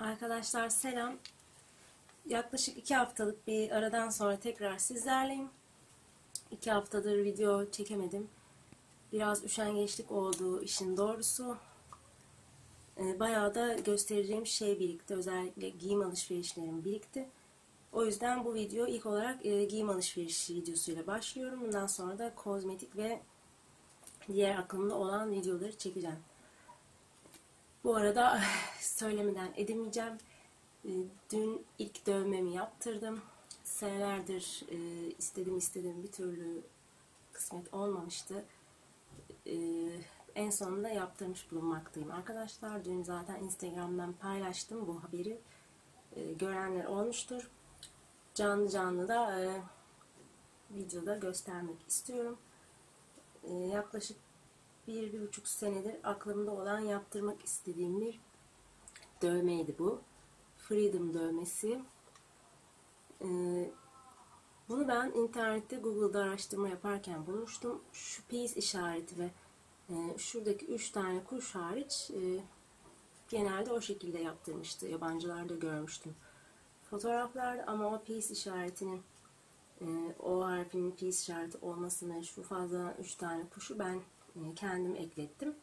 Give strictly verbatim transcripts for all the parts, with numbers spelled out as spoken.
Arkadaşlar selam. Yaklaşık iki haftalık bir aradan sonra tekrar sizlerleyim. İki haftadır video çekemedim. Biraz üşengeçlik oldu işin doğrusu. Ee, bayağı da göstereceğim şey birikti. Özellikle giyim alışverişlerim birikti. O yüzden bu video ilk olarak e, giyim alışverişi videosuyla başlıyorum. Bundan sonra da kozmetik ve diğer aklımda olan videoları çekeceğim. Bu arada söylemeden edemeyeceğim. Dün ilk dövmemi yaptırdım. Senelerdir e, istedim istedim bir türlü kısmet olmamıştı. E, en sonunda yaptırmış bulunmaktayım arkadaşlar. Dün zaten Instagram'dan paylaştım bu haberi. E, görenler olmuştur. Canlı canlı da e, videoda göstermek istiyorum. E, yaklaşık bir, bir buçuk senedir aklımda olan yaptırmak istediğim bir dövmeydi bu. Freedom dövmesi. Ee, bunu ben internette Google'da araştırma yaparken bulmuştum. Şu peace işareti ve e, şuradaki üç tane kuş hariç e, genelde o şekilde yaptırmıştı. Yabancılarda görmüştüm fotoğraflarda, ama o peace işaretinin e, o harfinin peace işareti olmasını, şu fazla üç tane kuşu ben e, kendim eklettim.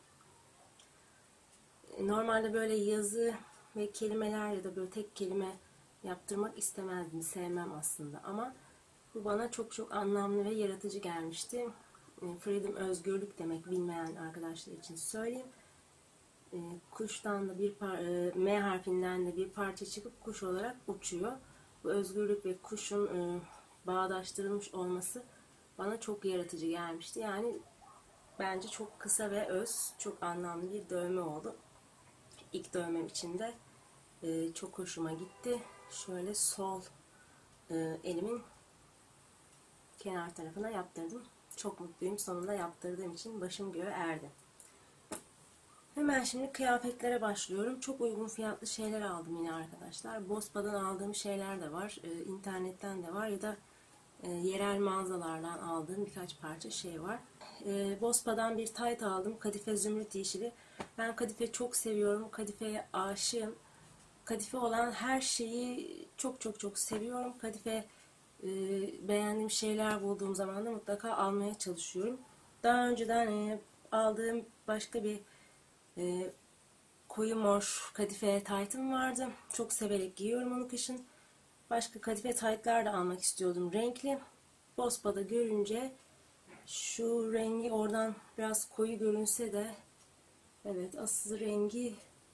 E, normalde böyle yazı ve kelimeler ya da böyle tek kelime yaptırmak istemezdim, sevmem aslında, ama bu bana çok çok anlamlı ve yaratıcı gelmişti. Freedom özgürlük demek, bilmeyen arkadaşlar için söyleyeyim. Kuştan da bir par M harfinden de bir parça çıkıp kuş olarak uçuyor. Bu özgürlük ve kuşun bağdaştırılmış olması bana çok yaratıcı gelmişti. Yani bence çok kısa ve öz, çok anlamlı bir dövme oldu. İlk dövmem için de çok hoşuma gitti. Şöyle sol elimin kenar tarafına yaptırdım. Çok mutluyum. Sonunda yaptırdığım için başım göğe erdi. Hemen şimdi kıyafetlere başlıyorum. Çok uygun fiyatlı şeyler aldım yine arkadaşlar. Bospa'dan aldığım şeyler de var. E, internetten de var ya da e, yerel mağazalardan aldığım birkaç parça şey var. E, Bospa'dan bir tayt aldım. Kadife zümrüt yeşili. Ben kadife çok seviyorum. Kadifeye aşığım. Kadife olan her şeyi çok çok çok seviyorum. Kadife e, beğendiğim şeyler bulduğum zaman da mutlaka almaya çalışıyorum. Daha önceden e, aldığım başka bir e, koyu mor kadife taytım vardı. Çok severek giyiyorum onu kışın. Başka kadife taytlar da almak istiyordum, renkli. Bospa'da görünce şu rengi oradan biraz koyu görünse de, evet, asıl rengi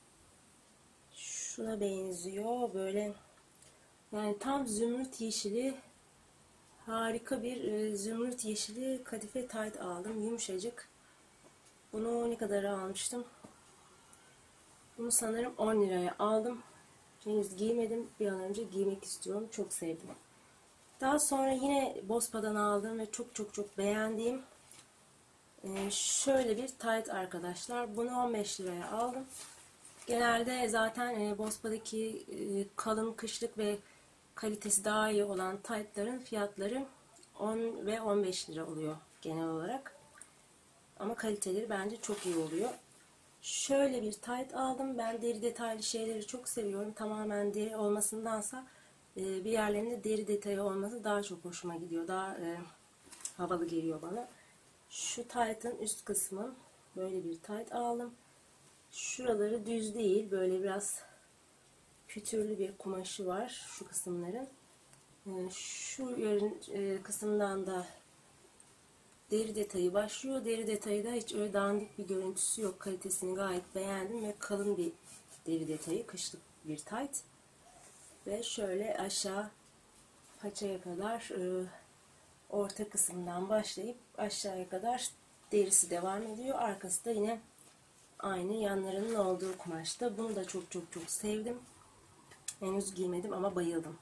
şuna benziyor. Böyle yani tam zümrüt yeşili, harika bir e, zümrüt yeşili kadife tayt aldım. Yumuşacık. Bunu ne kadar almıştım? Bunu sanırım on liraya aldım. Henüz giymedim. Bir an önce giymek istiyorum. Çok sevdim. Daha sonra yine Bospa'dan aldığım ve çok çok çok beğendiğim e, şöyle bir tayt arkadaşlar. Bunu on beş liraya aldım. Genelde zaten e, Bospa'daki e, kalın kışlık ve kalitesi daha iyi olan taytların fiyatları on ve on beş lira oluyor genel olarak. Ama kaliteleri bence çok iyi oluyor. Şöyle bir tayt aldım. Ben deri detaylı şeyleri çok seviyorum. Tamamen deri olmasındansa e, bir yerlerinde deri detayı olması daha çok hoşuma gidiyor. Daha e, havalı geliyor bana. Şu taytın üst kısmı, böyle bir tayt aldım. Şuraları düz değil. Böyle biraz pütürlü bir kumaşı var şu kısımların. E, şu yerin e, kısımdan da deri detayı başlıyor. Deri detayı da hiç öyle dandik bir görüntüsü yok. Kalitesini gayet beğendim ve kalın bir deri detayı. Kışlık bir tayt. Ve şöyle aşağı paçaya kadar e, orta kısımdan başlayıp aşağıya kadar derisi devam ediyor. Arkası da yine aynı yanlarının olduğu kumaşta. Bunu da çok çok çok sevdim. Henüz giymedim ama bayıldım.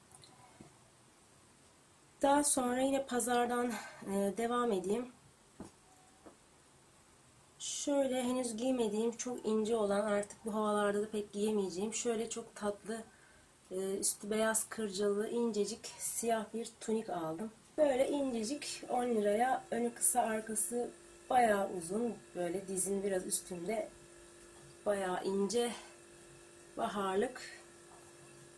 Daha sonra yine pazardan e, devam edeyim. Şöyle henüz giymediğim, çok ince olan, artık bu havalarda da pek giyemeyeceğim, şöyle çok tatlı, üstü beyaz kırcalı, incecik siyah bir tunik aldım. Böyle incecik, on liraya, önü kısa, arkası bayağı uzun, böyle dizin biraz üstünde, bayağı ince, baharlık.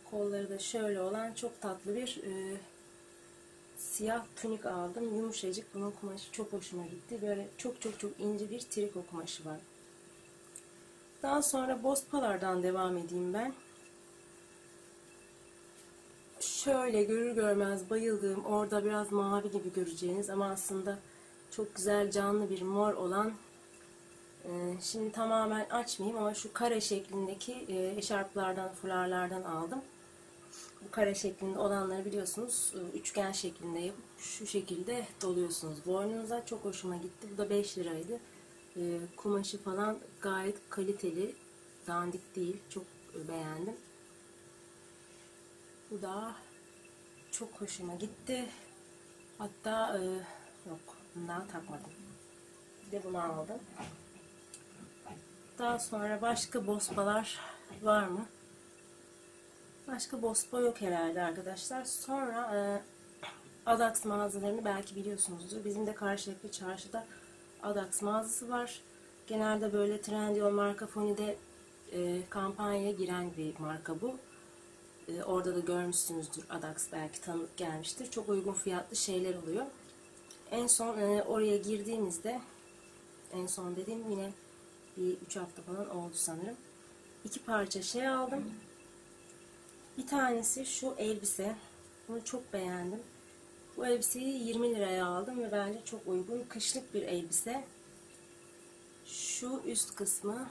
Kolları da şöyle olan çok tatlı bir e, siyah tunik aldım. Yumuşacık. Bunun kumaşı çok hoşuma gitti. Böyle çok çok çok ince bir triko kumaşı var. Daha sonra bospalardan devam edeyim ben. Şöyle görür görmez bayıldığım, orada biraz mavi gibi göreceğiniz ama aslında çok güzel canlı bir mor olan, e, şimdi tamamen açmayayım ama şu kare şeklindeki e, eşarplardan, fularlardan aldım. Bu kare şeklinde olanları biliyorsunuz, e, üçgen şeklinde yapıp şu şekilde doluyorsunuz boynunuza. Çok hoşuma gitti. Bu da beş liraydı. E, kumaşı falan gayet kaliteli, dandik değil. Çok beğendim. Bu da çok hoşuma gitti. Hatta e, yok, bundan takmadım. Bir de bunu aldım. Daha sonra başka bospalar var mı? Başka bospa yok herhalde arkadaşlar. Sonra e, Adax mağazalarını belki biliyorsunuzdur. Bizim de Karşıyaka Çarşı'da Adax mağazası var. Genelde böyle Trendyol, Marka Foni'de e, kampanyaya giren bir marka bu. E, orada da görmüşsünüzdür, Adax belki tanıdık gelmiştir. Çok uygun fiyatlı şeyler oluyor. En son e, oraya girdiğimizde, en son dediğim yine bir üç hafta falan oldu sanırım. İki parça şey aldım. Bir tanesi şu elbise. Bunu çok beğendim. Bu elbiseyi yirmi liraya aldım ve bence çok uygun. Kışlık bir elbise. Şu üst kısmı,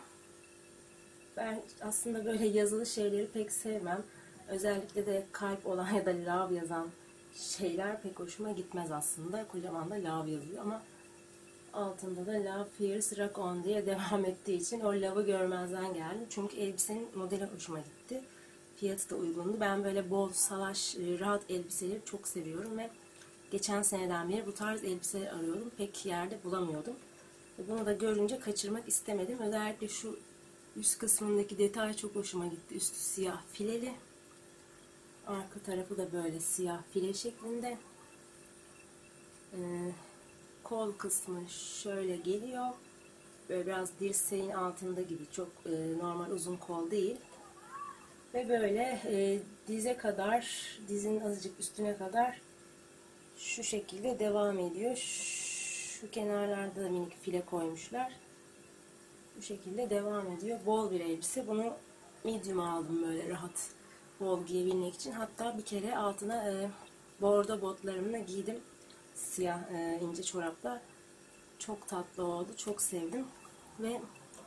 ben aslında böyle yazılı şeyleri pek sevmem. Özellikle de kalp olan ya da love yazan şeyler pek hoşuma gitmez aslında. Kocaman da love yazıyor ama altında da Love Fears Rock On diye devam ettiği için o love'ı görmezden geldim. Çünkü elbisenin modeli hoşuma gitti. Fiyatı da uygundu. Ben böyle bol, salaş, rahat elbiseleri çok seviyorum ve geçen seneden beri bu tarz elbiseler arıyordum. Pek yerde bulamıyordum. Bunu da görünce kaçırmak istemedim. Özellikle şu üst kısmındaki detay çok hoşuma gitti. Üstü siyah fileli. Arka tarafı da böyle siyah file şeklinde. Ee, kol kısmı şöyle geliyor. Böyle biraz dirseğin altında gibi. Çok e, normal uzun kol değil. Ve böyle e, dize kadar, dizinin azıcık üstüne kadar şu şekilde devam ediyor. Şu kenarlarda da minik file koymuşlar. Bu şekilde devam ediyor. Bol bir elbise. Bunu medium aldım böyle rahat bol giyebilmek için. Hatta bir kere altına e, bordo botlarımla giydim. Siyah e, ince çoraplar. Çok tatlı oldu. Çok sevdim. Ve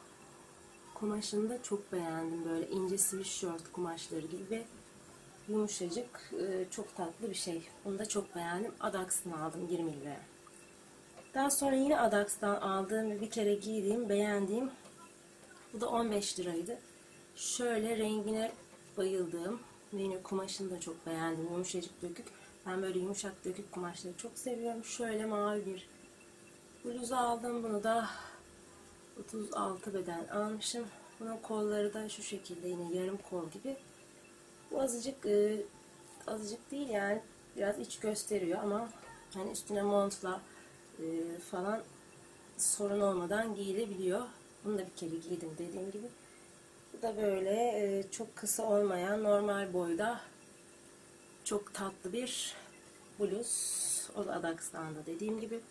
kumaşını da çok beğendim. Böyle ince sweatshirt kumaşları gibi ve yumuşacık, e, çok tatlı bir şey. Bunu da çok beğendim. Adax'tan aldım yirmi liraya. Daha sonra yine Adax'tan aldığım ve bir kere giydiğim, beğendiğim, bu da on beş liraydı. Şöyle rengine bayıldığım ve yine kumaşını da çok beğendim. Yumuşacık dökük. Ben böyle yumuşak dökük kumaşları çok seviyorum. Şöyle mavi bir bluz aldım. Bunu da otuz altı beden almışım. Bunun kolları da şu şekilde, yine yarım kol gibi. Bu azıcık e, azıcık değil yani, biraz iç gösteriyor ama hani üstüne montla e, falan sorun olmadan giyilebiliyor. Bunu da bir kere giydim dediğim gibi. Bu da böyle e, çok kısa olmayan, normal boyda çok tatlı bir bluz. O da Adax'tan da dediğim gibi.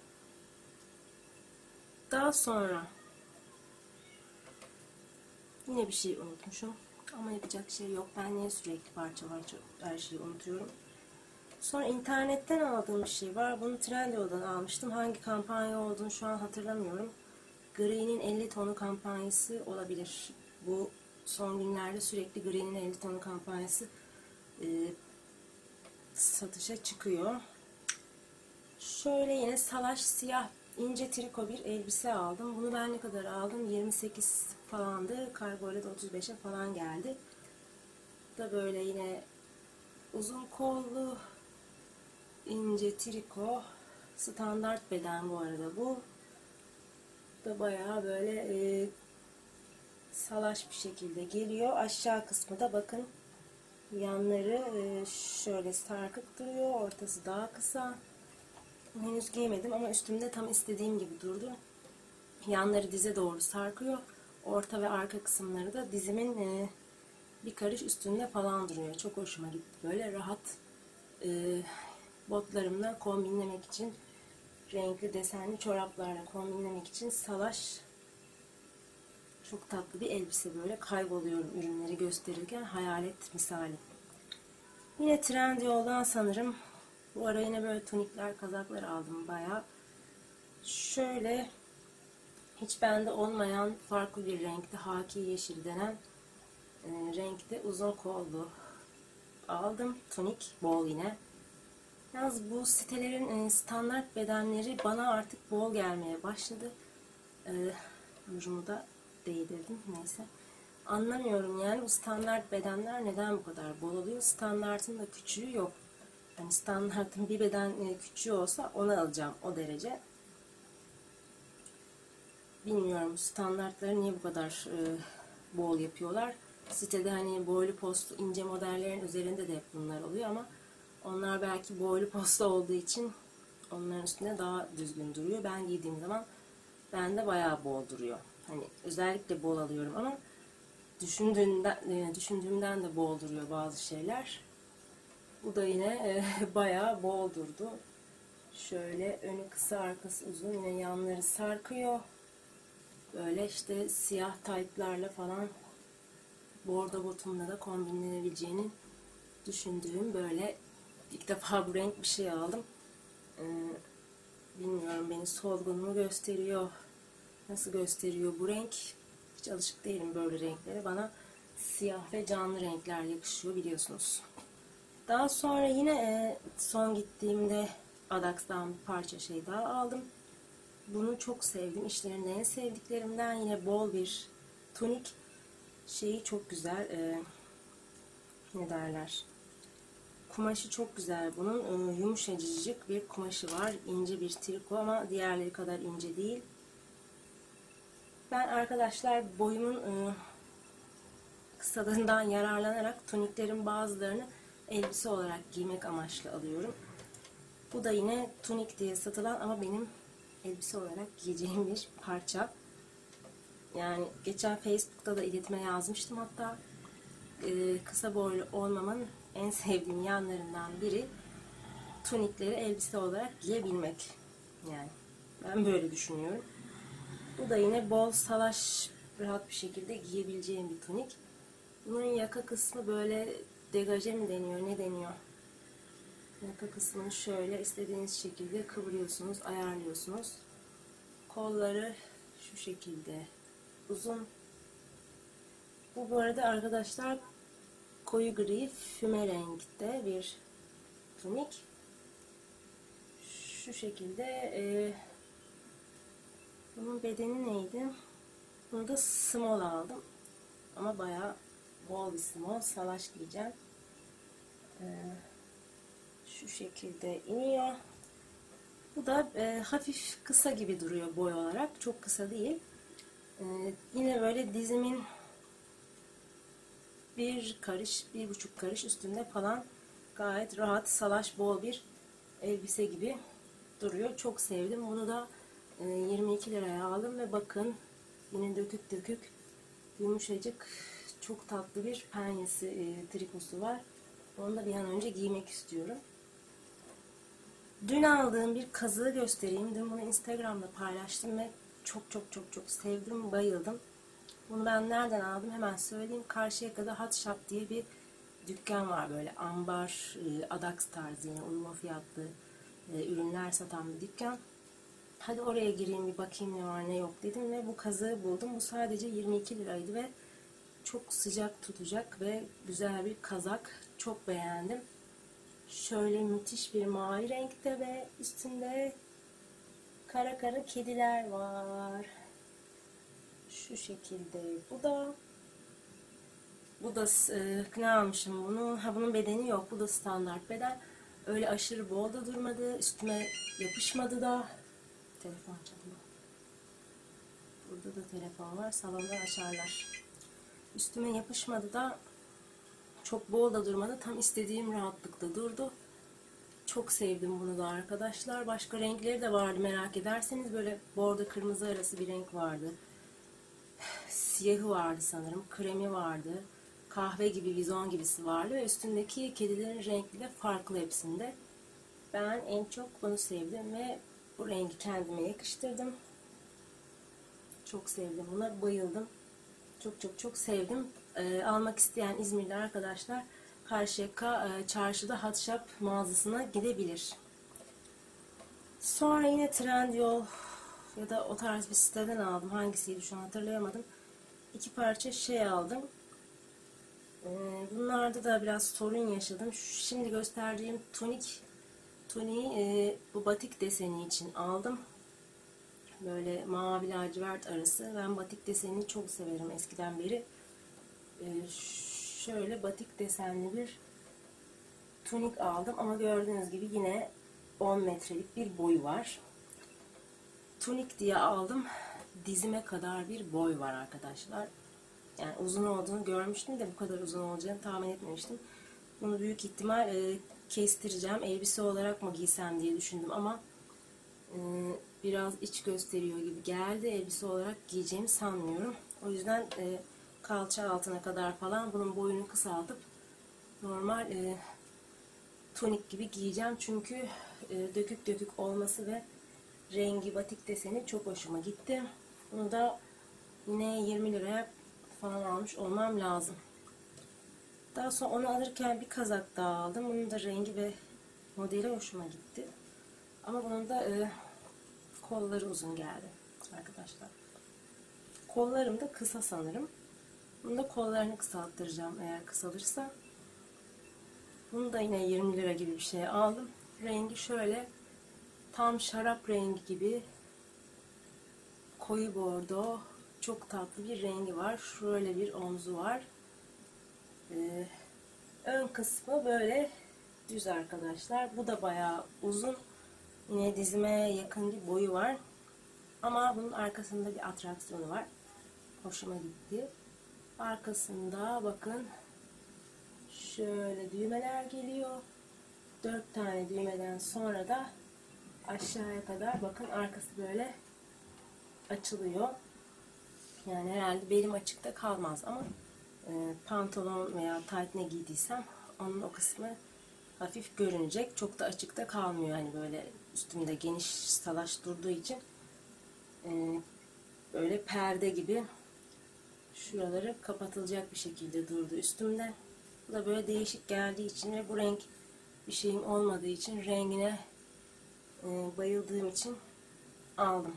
Daha sonra yine bir şey unutmuşum. Ama yapacak şey yok. Ben niye sürekli parça parça her şeyi unutuyorum. Sonra internetten aldığım bir şey var. Bunu Trendyol'dan almıştım. Hangi kampanya olduğunu şu an hatırlamıyorum. Green'in elli tonu kampanyası olabilir. Bu son günlerde sürekli Green'in elli tonu kampanyası e, satışa çıkıyor. Şöyle yine salaş siyah ince triko bir elbise aldım. Bunu ben ne kadar aldım? yirmi sekiz falandı. Kargoyla da otuz beşe falan geldi. Bu da böyle yine uzun kollu ince triko. Standart beden bu arada bu. Bu da bayağı böyle e, salaş bir şekilde geliyor. Aşağı kısmı da bakın, yanları e, şöyle sarkık duruyor. Ortası daha kısa. Henüz giymedim ama üstümde tam istediğim gibi durdu. Yanları dize doğru sarkıyor. Orta ve arka kısımları da dizimin e, bir karış üstünde falan duruyor. Çok hoşuma gitti. Böyle rahat e, botlarımla kombinlemek için, renkli desenli çoraplarla kombinlemek için salaş, çok tatlı bir elbise böyle. Kayboluyorum ürünleri gösterirken, hayalet misali. Yine Trendyol'dan sanırım. Bu ara yine böyle tunikler, kazaklar aldım bayağı. Şöyle hiç bende olmayan farklı bir renkte, haki yeşil denen e, renkte uzun kollu aldım. Tunik, bol yine. Yalnız bu sitelerin e, standart bedenleri bana artık bol gelmeye başladı. E, Ucumu da değdirdim, neyse. Anlamıyorum yani, bu standart bedenler neden bu kadar bol oluyor? Standartın da küçüğü yok. Yani standartın bir beden e, küçüğü olsa onu alacağım, o derece. Bilmiyorum standartları niye bu kadar e, bol yapıyorlar. Sitede hani boylu postlu ince modellerin üzerinde de hep bunlar oluyor ama onlar belki boylu postlu olduğu için onların üstünde daha düzgün duruyor. Ben giydiğim zaman bende bayağı bol duruyor. Hani özellikle bol alıyorum ama düşündüğümden, e, düşündüğümden de bol duruyor bazı şeyler. Bu da yine e, bayağı bol durdu. Şöyle önü kısa, arkası uzun, yine yanları sarkıyor. Böyle işte siyah taytlarla falan bordo botumla da kombinlenebileceğini düşündüğüm, böyle ilk defa bu renk bir şey aldım. Ee, bilmiyorum, beni solgun mu gösteriyor, nasıl gösteriyor bu renk, hiç alışık değilim böyle renklere. Bana siyah ve canlı renkler yakışıyor biliyorsunuz. Daha sonra yine e, son gittiğimde Adax'tan bir parça şey daha aldım. Bunu çok sevdim. İşlerinde en sevdiklerimden, yine bol bir tunik. Şeyi çok güzel. E, ne derler? Kumaşı çok güzel. Bunun e, yumuşacık bir kumaşı var. İnce bir triko ama diğerleri kadar ince değil. Ben arkadaşlar boyumun e, kısalığından yararlanarak tuniklerin bazılarını elbise olarak giymek amaçlı alıyorum. Bu da yine tunik diye satılan ama benim elbise olarak giyeceğim bir parça. Yani geçen Facebook'ta da iletime yazmıştım hatta. Ee, kısa boylu olmamın en sevdiğim yanlarından biri tunikleri elbise olarak giyebilmek. Yani ben böyle düşünüyorum. Bu da yine bol salaş, rahat bir şekilde giyebileceğim bir tunik. Bunun yaka kısmı böyle degaje mi deniyor, ne deniyor? Yaka kısmını şöyle istediğiniz şekilde kıvırıyorsunuz, ayarlıyorsunuz. Kolları şu şekilde uzun. Bu bu arada arkadaşlar koyu gri füme renkte bir tunik. Şu şekilde e, bunun bedeni neydi? Bunu da small aldım. Ama bayağı bol bir small. Salaş giyeceğim. E, şu şekilde iniyor. Bu da e, hafif kısa gibi duruyor boy olarak. Çok kısa değil. E, yine böyle dizimin bir karış, bir buçuk karış üstünde falan gayet rahat, salaş, bol bir elbise gibi duruyor. Çok sevdim. Bunu da e, yirmi iki liraya aldım ve bakın yine dökük dökük, yumuşacık, çok tatlı bir penyesi, e, trikosu var. Onu da bir an önce giymek istiyorum. Dün aldığım bir kazığı göstereyim. Dün bunu Instagram'da paylaştım ve çok çok çok çok sevdim, bayıldım. Bunu ben nereden aldım hemen söyleyeyim. Karşıyaka'da Hot Shop diye bir dükkan var, böyle ambar, e, Adax tarzı, yine uyuma fiyatlı e, ürünler satan bir dükkan. Hadi oraya gireyim bir bakayım ne var ne yok dedim ve bu kazığı buldum. Bu sadece yirmi iki liraydı ve çok sıcak tutacak ve güzel bir kazak. Çok beğendim. Şöyle müthiş bir mavi renkte ve üstünde kara kara kediler var. Şu şekilde. Bu da bu da e, ne almışım bunu? Ha, bunun bedeni yok. Bu da standart beden. Öyle aşırı bol da durmadı. Üstüme yapışmadı da. Telefon çalıyor. Burada da telefon var. Salonda açarlar. Üstüme yapışmadı da. Çok bol da durmadı. Tam istediğim rahatlıkta durdu. Çok sevdim bunu da arkadaşlar. Başka renkleri de vardı merak ederseniz. Böyle bordo kırmızı arası bir renk vardı. Siyahı vardı sanırım. Kremi vardı. kahve gibi, vizon gibisi vardı ve üstündeki kedilerin renkli de farklı hepsinde. Ben en çok bunu sevdim ve bu rengi kendime yakıştırdım. Çok sevdim. Buna bayıldım. Çok çok çok sevdim. Ee, almak isteyen İzmirli arkadaşlar Karşıyaka e, çarşıda Hatshop mağazasına gidebilir. Sonra yine Trendyol ya da o tarz bir siteden aldım. Hangisiydi şu an hatırlayamadım. İki parça şey aldım. Ee, bunlarda da biraz sorun yaşadım. Şimdi gösterdiğim tonik toniği e, bu batik deseni için aldım. Böyle mavi lacivert arası. Ben batik desenini çok severim eskiden beri. Ee, şöyle batik desenli bir tunik aldım ama gördüğünüz gibi yine on metrelik bir boyu var. Tunik diye aldım. Dizime kadar bir boy var arkadaşlar. Yani uzun olduğunu görmüştüm de bu kadar uzun olacağını tahmin etmemiştim. Bunu büyük ihtimal e, kestireceğim. Elbise olarak mı giysem diye düşündüm ama e, biraz iç gösteriyor gibi geldi. Elbise olarak giyeceğimi sanmıyorum. O yüzden e, kalça altına kadar falan bunun boyunu kısaltıp normal e, tonik gibi giyeceğim. Çünkü e, dökük dökük olması ve rengi batik deseni çok hoşuma gitti. Bunu da yine yirmi liraya falan almış olmam lazım. Daha sonra onu alırken bir kazak daha aldım. Bunun da rengi ve modeli hoşuma gitti. Ama bunun da e, kolları uzun geldi arkadaşlar. Kollarım da kısa sanırım. Bunun da kollarını kısalttıracağım eğer kısalırsa. Bunu da yine yirmi lira gibi bir şey aldım. Rengi şöyle tam şarap rengi gibi koyu bordo, çok tatlı bir rengi var. Şöyle bir omzu var. Ee, ön kısmı böyle düz arkadaşlar. Bu da bayağı uzun. Yine dizime yakın bir boyu var. Ama bunun arkasında bir atraksiyonu var. Hoşuma gitti. Arkasında bakın şöyle düğmeler geliyor. Dört tane düğmeden sonra da aşağıya kadar bakın arkası böyle açılıyor. Yani herhalde belim açıkta kalmaz ama e, pantolon veya tayt ne giydiysem onun o kısmı hafif görünecek. Çok da açıkta kalmıyor. Hani böyle üstümde geniş salaş durduğu için e, böyle perde gibi şuraları kapatılacak bir şekilde durdu üstümde. Bu da böyle değişik geldiği için ve bu renk bir şeyim olmadığı için rengine e, bayıldığım için aldım.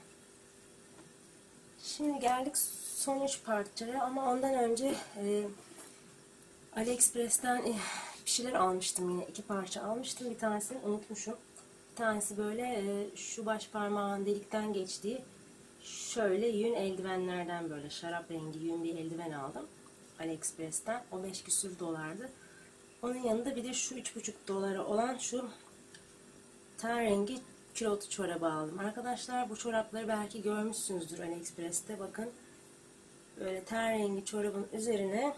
Şimdi geldik son üç parçaya ama ondan önce e, AliExpress'ten e, bir şeyler almıştım yine. iki parça almıştım. Bir tanesini unutmuşum. Bir tanesi böyle e, şu baş parmağın delikten geçtiği şöyle yün eldivenlerden böyle şarap rengi yün bir eldiven aldım. AliExpress'ten. O beş küsür dolardı. Onun yanında bir de şu üç buçuk dolara olan şu ten rengi kilotlu çorabı aldım. Arkadaşlar bu çorapları belki görmüşsünüzdür AliExpress'te. Bakın böyle ten rengi çorabın üzerine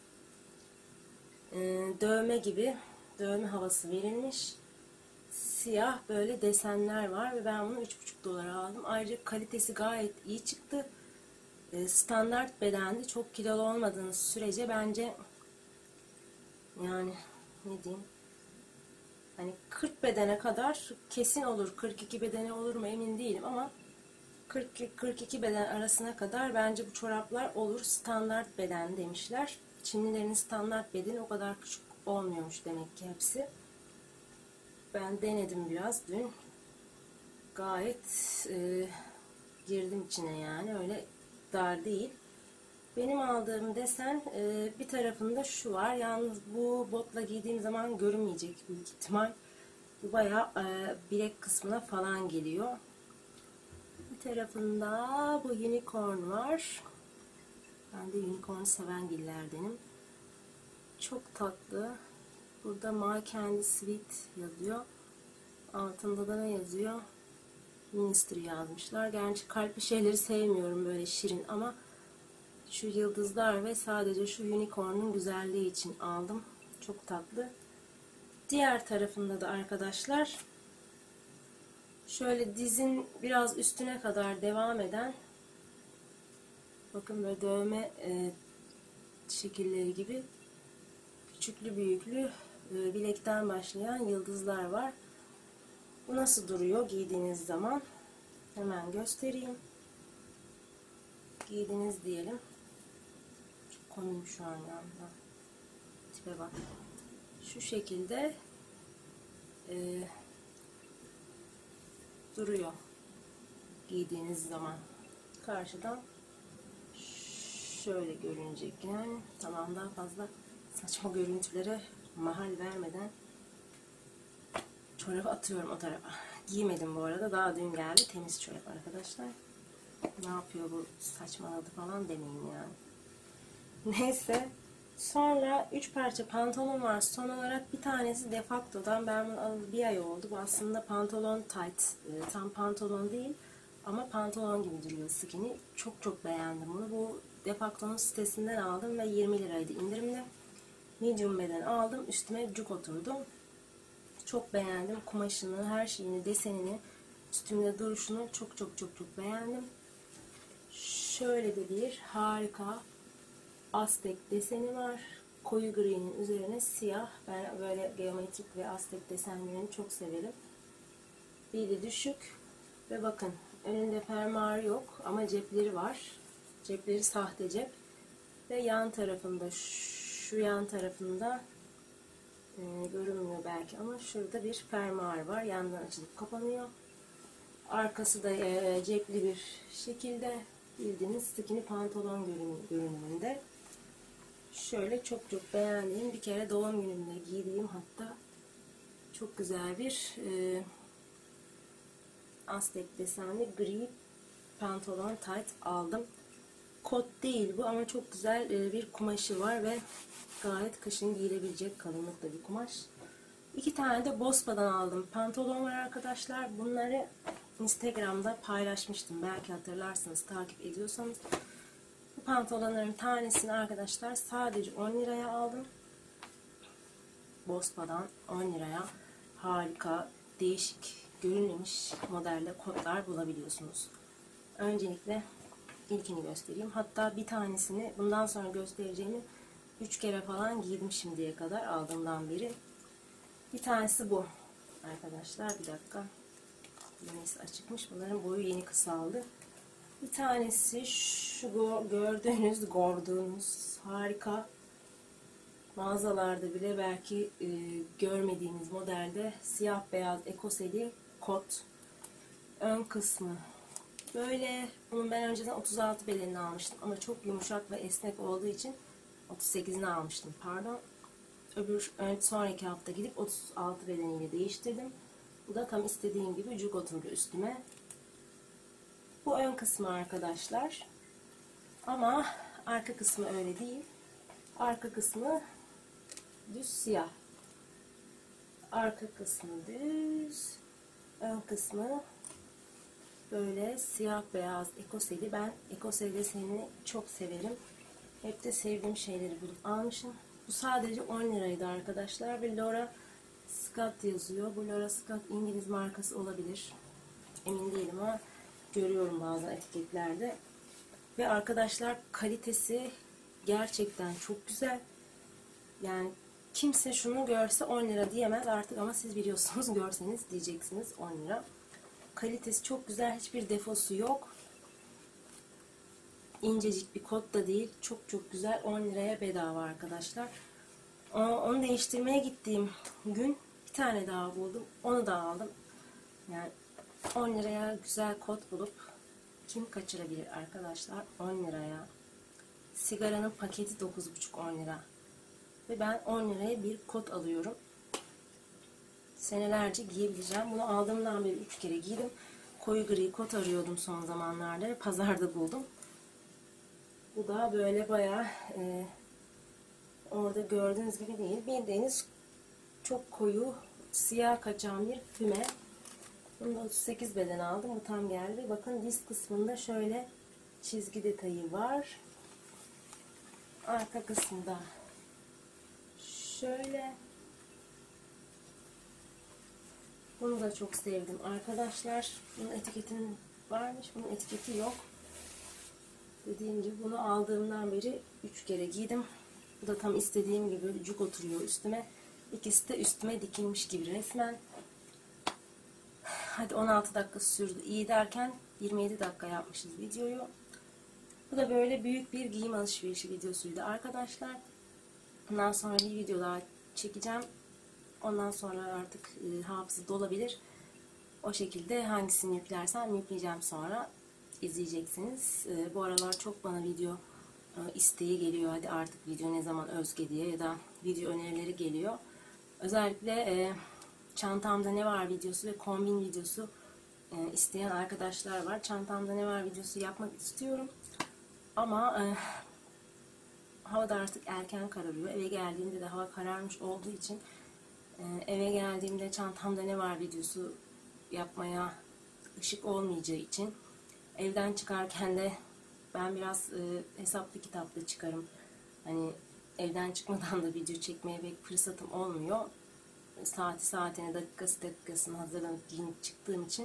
e, dövme gibi dövme havası verilmiş. Siyah böyle desenler var ve ben bunu üç buçuk dolara aldım. Ayrıca kalitesi gayet iyi çıktı. E, standart bedendi. Çok kilolu olmadığınız sürece bence yani ne diyeyim hani kırk bedene kadar kesin olur. kırk iki bedene olur mu emin değilim ama kırk kırk iki beden arasına kadar bence bu çoraplar olur. Standart beden demişler. Çinlilerin standart bedeni o kadar küçük olmuyormuş demek ki hepsi. Ben denedim biraz dün. Gayet e, girdim içine yani. Öyle dar değil. Benim aldığım desen e, bir tarafında şu var. Yalnız bu botla giydiğim zaman görünmeyecek büyük ihtimal. Bu bayağı e, bilek kısmına falan geliyor. Bir tarafında bu unicorn var. Ben de unicorn seven gillerdenim. Çok tatlı. Burada My Candy Sweet yazıyor. Altında da ne yazıyor? Ministry yazmışlar. Gerçi kalpli şeyleri sevmiyorum böyle şirin ama şu yıldızlar ve sadece şu unicorn'un güzelliği için aldım. Çok tatlı. Diğer tarafında da arkadaşlar şöyle dizin biraz üstüne kadar devam eden bakın böyle dövme e, şekilleri gibi küçüklü büyüklü e, bilekten başlayan yıldızlar var. Bu nasıl duruyor giydiğiniz zaman? Hemen göstereyim. Giydiniz diyelim. Çok komik şu an yanında. Tipe bak. Şu şekilde e, duruyor giydiğiniz zaman. Karşıdan şöyle görünecek yani. Tamam, daha fazla saçma görüntülere mahal vermeden çorabı atıyorum o tarafa. Giymedim bu arada. Daha dün geldi. Temiz çorap arkadaşlar. Ne yapıyor bu, saçmaladı falan demeyin yani. Neyse. Sonra üç parça pantolon var. Son olarak bir tanesi Defacto'dan. Ben bunu alalı bir ay oldu. Bu aslında pantolon tight. E, tam pantolon değil. Ama pantolon gibi duruyor, skinny. Çok çok beğendim bunu. Bu Defacto'nun sitesinden aldım ve yirmi liraydı indirimde. Medium beden aldım. Üstüme cuk oturdum. Çok beğendim. Kumaşını, her şeyini, desenini, üstümde duruşunu çok çok çok çok beğendim. Şöyle de bir harika Aztek deseni var. Koyu gri'nin üzerine siyah. Ben böyle geometrik ve Aztek desenlerini çok severim. Beli düşük. Ve bakın, önünde fermuarı yok ama cepleri var. Cepleri sahte cep. Ve yan tarafında, şu yan tarafında e, görünmüyor belki ama şurada bir fermuar var. Yandan açılıp kapanıyor. Arkası da e, cepli bir şekilde, bildiğiniz skinny pantolon görünümünde. Şöyle çok çok beğendiğim, bir kere doğum günümde giydiğim, hatta çok güzel bir e, Aztek desenli gri pantolon tight aldım. Kot değil bu ama çok güzel e, bir kumaşı var ve gayet kışın giyilebilecek kalınlıkta bir kumaş. İki tane de Bospa'dan aldım pantolon var arkadaşlar. Bunları Instagram'da paylaşmıştım. Belki hatırlarsınız, takip ediyorsanız. Bu pantolonların tanesini arkadaşlar sadece on liraya aldım. Bospa'dan on liraya harika, değişik, görünmemiş modelde kotlar bulabiliyorsunuz. Öncelikle ilkini göstereyim. Hatta bir tanesini bundan sonra göstereceğimi üç kere falan giydim şimdiye kadar aldığımdan beri. Bir tanesi bu arkadaşlar. Bir dakika. Yenisi açıkmış. Bunların boyu yeni kısaldı. Bir tanesi şu gördüğünüz, gördüğünüz harika, mağazalarda bile belki e, görmediğiniz modelde siyah beyaz ekoseli kot. Ön kısmı böyle. Bunun ben önceden otuz altı bedenini almıştım ama çok yumuşak ve esnek olduğu için otuz sekizini almıştım, pardon. Öbür sonraki hafta gidip otuz altı bedeniyle değiştirdim. Bu da tam istediğim gibi cuk oturdu üstüme. Bu ön kısmı arkadaşlar. Ama arka kısmı öyle değil. Arka kısmı düz siyah. Arka kısmı düz. Ön kısmı böyle siyah beyaz ekoseli. Ben ekoseli desenini çok severim. Hep de sevdiğim şeyleri bulup almışım. Bu sadece on liraydı arkadaşlar. Ve Laura Scott yazıyor. Bu Laura Scott İngiliz markası olabilir. Emin değilim ama görüyorum bazı etiketlerde. Ve arkadaşlar kalitesi gerçekten çok güzel. Yani kimse şunu görse on lira diyemez artık ama siz biliyorsunuz, görseniz diyeceksiniz on lira. Kalitesi çok güzel. Hiçbir defosu yok. İncecik bir kot da değil. Çok çok güzel. on liraya bedava arkadaşlar. Onu değiştirmeye gittiğim gün bir tane daha buldum. Onu da aldım. Yani on liraya güzel kot bulup kim kaçırabilir arkadaşlar? on liraya. Sigaranın paketi dokuz buçuk on lira. Ve ben on liraya bir kot alıyorum. Senelerce giyebileceğim. Bunu aldığımdan beri üç kere giydim. Koyu gri kot arıyordum son zamanlarda. Pazarda buldum. Bu da böyle bayağı e, orada gördüğünüz gibi değil. Bildiğiniz çok koyu siyah kaçan bir füme. Bunu da otuz sekiz beden aldım. Bu tam geldi. Bakın diz kısmında şöyle çizgi detayı var. Arka kısmında şöyle. Bunu da çok sevdim arkadaşlar. Bunun etiketinin varmış. Bunun etiketi yok. Dediğim gibi bunu aldığımdan beri üç kere giydim. Bu da tam istediğim gibi cuk oturuyor üstüme. İkisi de üstüme dikilmiş gibi resmen. Hadi on altı dakika sürdü. İyi derken yirmi yedi dakika yapmışız videoyu. Bu da böyle büyük bir giyim alışverişi videosuydu arkadaşlar. Ondan sonra bir video daha çekeceğim. Ondan sonra artık e, hafıza dolabilir. O şekilde hangisini yüklersem yükleyeceğim, sonra izleyeceksiniz. E, bu aralar çok bana video e, isteği geliyor. Hadi artık video ne zaman Özge diye, ya da video önerileri geliyor. Özellikle e, çantamda ne var videosu ve kombin videosu e, isteyen arkadaşlar var. Çantamda ne var videosu yapmak istiyorum. Ama e, hava da artık erken kararıyor. Eve geldiğimde de hava kararmış olduğu için e, eve geldiğimde çantamda ne var videosu yapmaya ışık olmayacağı için evden çıkarken de ben biraz e, hesaplı kitaplı çıkarım. Hani evden çıkmadan da video çekmeye pek fırsatım olmuyor. Saati saatine, dakikası dakikasına hazırlanıp giyinip çıktığım için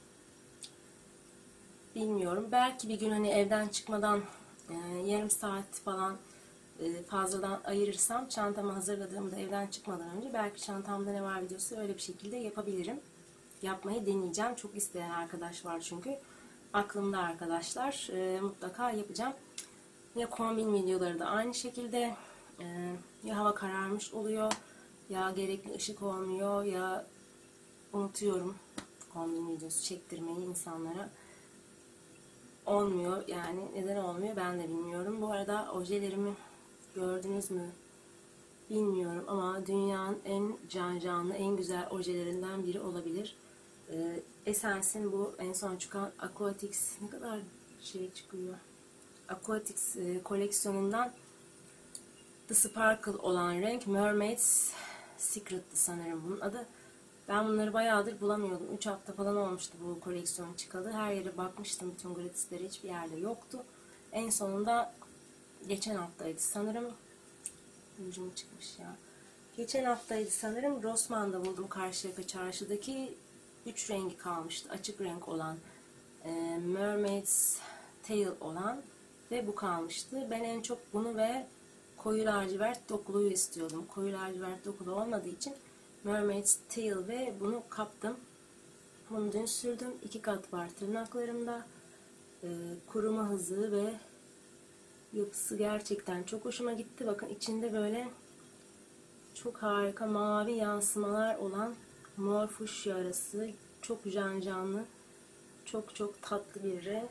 bilmiyorum. Belki bir gün hani evden çıkmadan e, yarım saat falan e, fazladan ayırırsam, çantamı hazırladığımda evden çıkmadan önce belki çantamda ne var videosu öyle bir şekilde yapabilirim. Yapmayı deneyeceğim. Çok isteyen arkadaş var çünkü. Aklımda arkadaşlar. E, mutlaka yapacağım. Ya kombin videoları da aynı şekilde. E, ya hava kararmış oluyor, ya gerekli ışık olmuyor, ya unutuyorum kombin videosu çektirmeyi insanlara. Olmuyor yani, neden olmuyor ben de bilmiyorum. Bu arada ojelerimi gördünüz mü bilmiyorum ama dünyanın en can canlı, en güzel ojelerinden biri olabilir. Ee, Essence'in bu en son çıkan Aquatix, ne kadar şey çıkıyor, Aquatix e, koleksiyonundan The Sparkle olan renk Mermaid's Secret'tı sanırım bunun adı. Ben bunları bayağıdır bulamıyordum. üç hafta falan olmuştu bu koleksiyon çıkalı. Her yere bakmıştım. Bütün gratislere, hiçbir yerde yoktu. En sonunda geçen haftaydı sanırım. Ucum çıkmış ya. Geçen haftaydı sanırım. Rossmann'da buldum, Karşıyaka Çarşı'daki. üç rengi kalmıştı. Açık renk olan, e, Mermaid's Tail olan ve bu kalmıştı. Ben en çok bunu ve koyu lacivert dokuluyu istiyordum. Koyu lacivert dokulu olmadığı için Mermaid's Tail ve bunu kaptım. Bunu dün sürdüm. İki kat var tırnaklarımda. Ee, kuruma hızı ve yapısı gerçekten çok hoşuma gitti. Bakın içinde böyle çok harika mavi yansımalar olan mor fuşya arası çok can canlı, çok çok tatlı bir renk.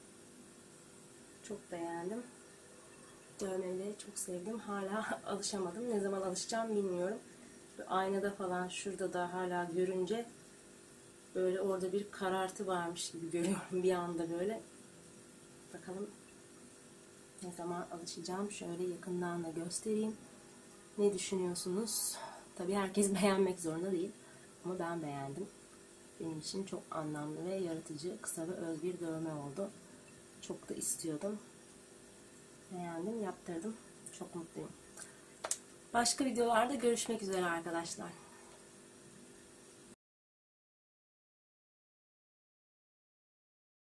Çok beğendim. Dövmeleri çok sevdim. Hala alışamadım. Ne zaman alışacağım bilmiyorum. Aynada falan, şurada da hala görünce böyle orada bir karartı varmış gibi görüyorum bir anda böyle. Bakalım ne zaman alışacağım. Şöyle yakından da göstereyim. Ne düşünüyorsunuz? Tabii herkes beğenmek zorunda değil. Ama ben beğendim. Benim için çok anlamlı ve yaratıcı, kısa ve öz bir dövme oldu. Çok da istiyordum. Beğendim, yaptırdım. Çok mutluyum. Başka videolarda görüşmek üzere arkadaşlar.